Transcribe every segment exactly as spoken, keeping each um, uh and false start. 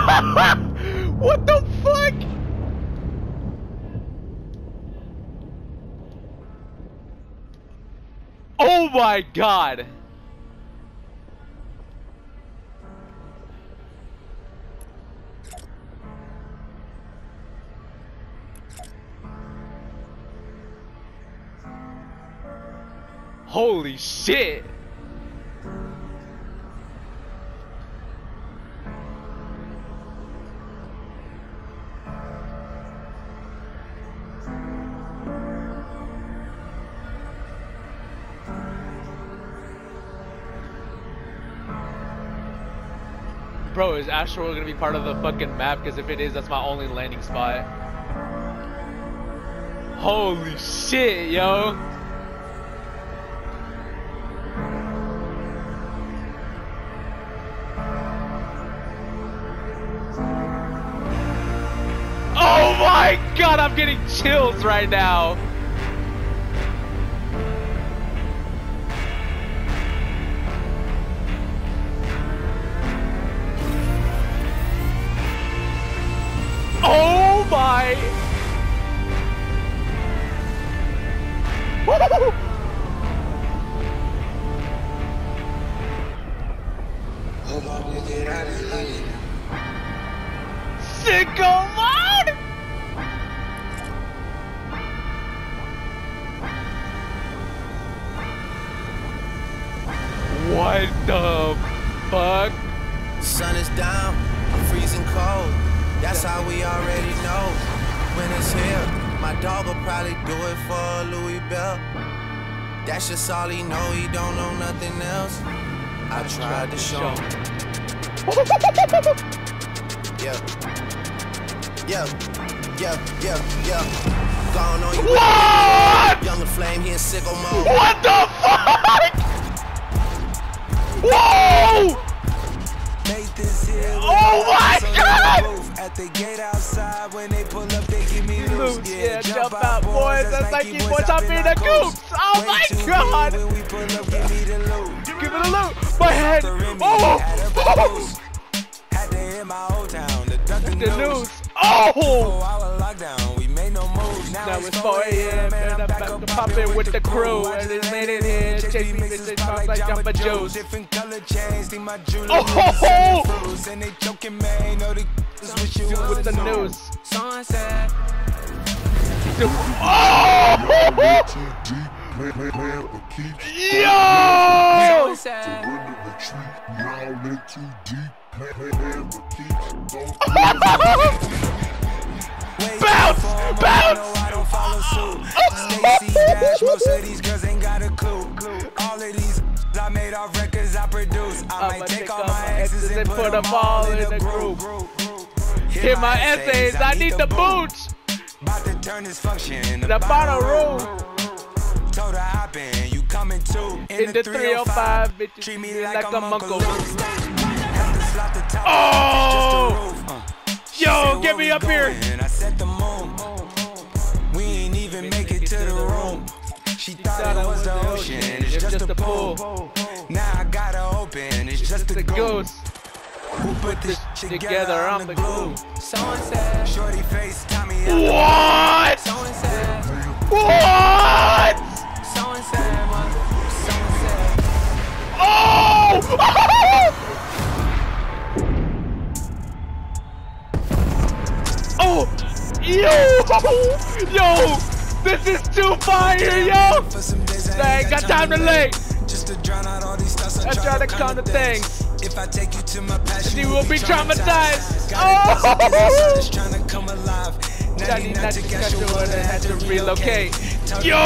What the fuck? Oh my god. Holy shit. Bro, is Astro gonna be part of the fucking map? Because if it is, that's my only landing spot. Holy shit, yo. Oh my god, I'm getting chills right now. Oh my! Sicko mode! What the fuck? Sun is down, I'm freezing cold. That's how we already know when it's here. My dog will probably do it for a Louis belt. That's just all he know, he don't know nothing else. I tried to show him. Yeah. Yeah, yeah, yeah, yeah. Gone on you. What? Younger flame, he in sicko mode. What the fuck? Whoa! Oh my god! At the gate outside, when they pull up, they give me loose. Yeah, jump out, boys. That's like you boys up in the coops. Oh my god! When we pull up, give me the loot. Give it a loot. My head. Oh! Oh! Had to hit my old town. The duck the news. Oh! Before our lockdown, we made no moves. Now it's four A M and I'm back to poppin' with the crew. And it's made it here. Chase me, bitches, talk like Jamba Juice. Different color chains, think my jewelry. Oh! And they joking, man. Know the with you with the news. Sunset. Oh! Yo! Bounce! Bounce! I don't follow suit. Stacy Dash, most of these girls ain't got a clue. All of these I made off records I produce. I might take all my exes and put them all in a group. Hit my essays, I need the boots. About to turn this function in the bottle room. Told her hop in, you coming too. In the three oh five, bitch, treat me like a uncle. Oh! Yo, get me up here. I set the moon. We ain't even make it to the room. She thought it was the ocean, it's just a pool. Now I gotta open, it's just a ghost. Who put this together? I'm the glue. Someone said, shorty face, Tommy. What? Someone said, what? Someone said, someone said, oh! Oh! Yo! Yo! This is too fire, yo! I ain't got time to lay. Just to drown out all these thoughts. I try to count the things. If I take you to my passion, you will be traumatized. Oh! Just trying to come alive. Johnny not to catch you and I had to relocate. Yo!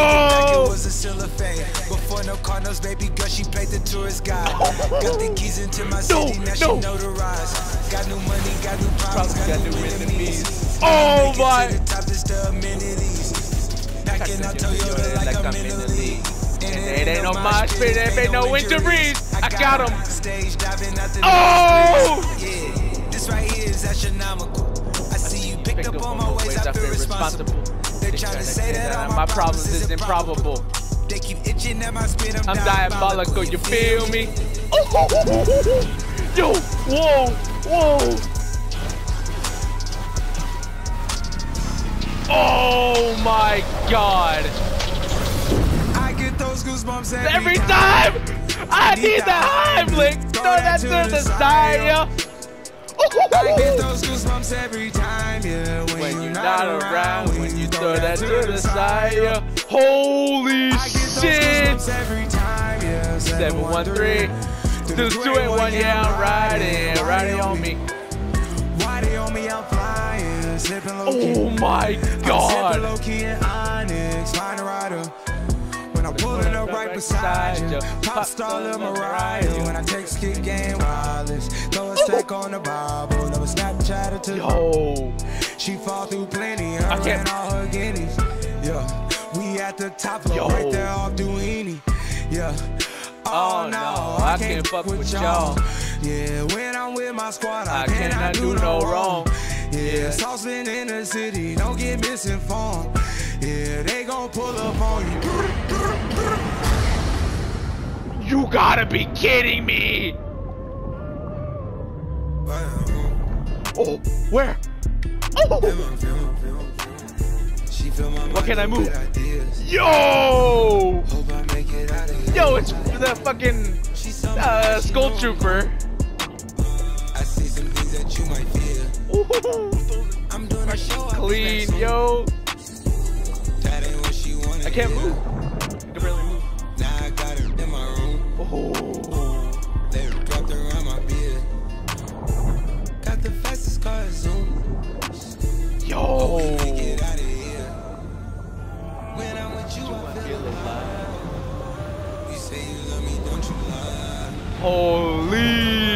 Before no Cardinals, baby girl, she played the tourist guide. Got the keys into my city, now she notarized. Got new money, got new problems, got new enemies. Oh my! Packing out Toyota like I'm in the league. And it ain't no mosh pit, it ain't no winter breeze. I got him. Oh! Yeah, this right here is astronomical. I see you picked up on my ways, I feel responsible. They're trying to say that all my problems is improbable. They keep itching at my spit, I'm, I'm diabolical, you feel me? Oh, yo, whoa, whoa. Oh my god. I get those goosebumps every, Every time. I need the Heimlich. Throw that to the side, yo. I get those goosebumps every time, yeah. When, When you're, you're not, not around, around, when you throw that to the side, yeah. Holy I get those shit. goosebumps every time, yeah. seven one three. Two two eight one, yeah, I'm riding. Riding on me. Why they on me? I'm flying. Sipping low key. Oh my I'm god. sipping low key in Onyx. Find a rider. When I'm pulling up right beside you. Pop star Lil Mariah. When I text kick game wireless. Throw a stack on the Bible. Never Snapchat to Yo. She fall through plenty. Her I can't- and all her guineas. Yeah. We at the top floor. Yo. Right there off Duini. Yeah. Oh no, I can't fuck with y'all. Yeah, when I'm with my squad, I, I cannot cannot do do no no wrong. wrong. Yeah, saucepan in the city, don't get misinformed. Yeah, they gon' pull up on you. You gotta be kidding me. Oh, where? Oh. What can I move? Yo! Yo, it's the fucking uh, Skull Trooper. I see some things that you might feel. I'm doing a show, Clean, yo. That ain't what she wanted. I can't move. I can barely move. Now I got her in my room. Oh. They wrapped around my beard. Got the fastest car Zoom. Yo. Get out of here. When I'm with you, I feel alive. You say you love me, don't you lie? Holy.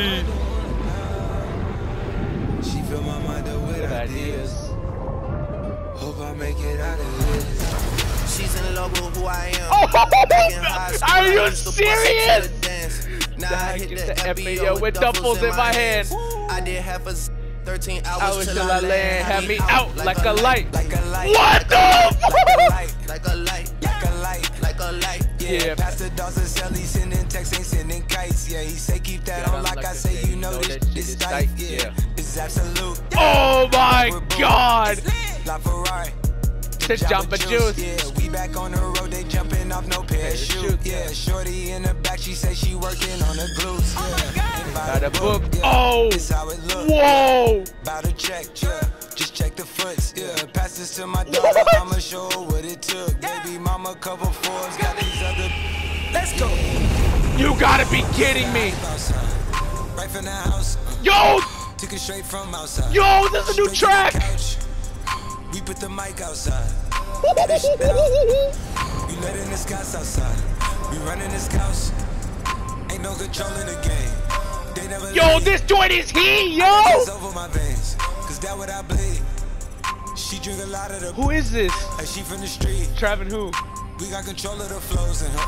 She fill my mind up with Good ideas. ideas. Hope I make it out of this. She's in love with who I am. Oh, Back in high school, are I you used to bust it to serious? the dance. Now I hit Get the the F B O with duffels in my hand. I did half a thirteen I hours was till till I I land. Had me out like a light. Like a light. What the Like a fuck? light. like a light, Like a light. like a light. Yeah, Yeah. Pastor Dawson Sally sending texts, ain't sending kites. Yeah, he say keep that Yeah, on like I say, you know this, this tight. Yeah, it's absolute. Oh my god. La Ferrari. It's Jamba Juice. Yeah, we back on the road, they jumping off no parachute. Yeah, shorty in the back, she say she working on the glutes. Yeah, By the book. Yeah, Oh. this how it look. Whoa. About to check, yeah. Just check the foots, yeah. Pass this to my daughter, I'ma show her what it took. Baby mama cover fours, got these other. Let's go. You gotta be kidding me. Right from the house. Yo. Took it straight from outside. Yo, this is a new Straight to the track. couch. We put the mic outside. We letting the scouts outside. We running the scouts. Ain't no control in the game. They never Yo, leave. this joint is heat, yo. It's over my veins. Cause that what I bleed. She drink a lot of the. Who is this? Like she from the street. Travin who? We got control of the flows in her.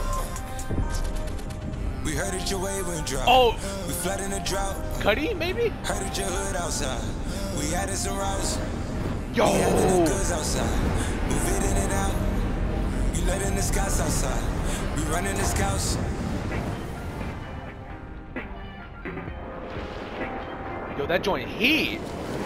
We heard that your wave went dry. Oh. We flooding the drought. Cuddy, maybe? Heard that your hood outside. We added some routes. Yo. We added the goods outside. Move it in and out. You letting the scouts outside. We running the scouts. Yo, that joint heat.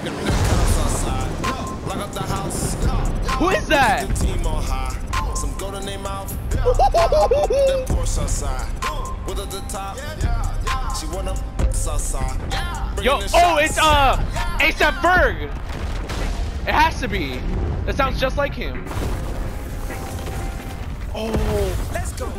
Lock up the house. Who is that? The team on high. Some gold in their mouth. That Porsche outside. With at the top. She wanna outside. Yo, oh, it's uh, ASAP Berg. It has to be. That sounds just like him. Oh, Let's go.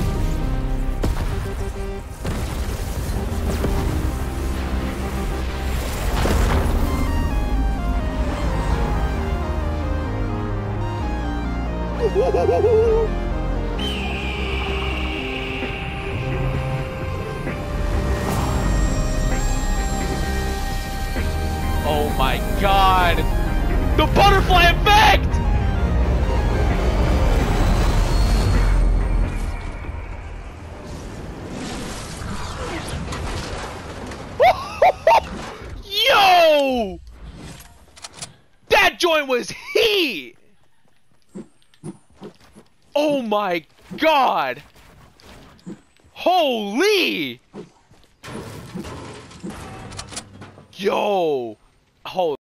oh my God. The butterfly effect! Yo! That joint was heat! Oh my God! Holy! Yo! Holy.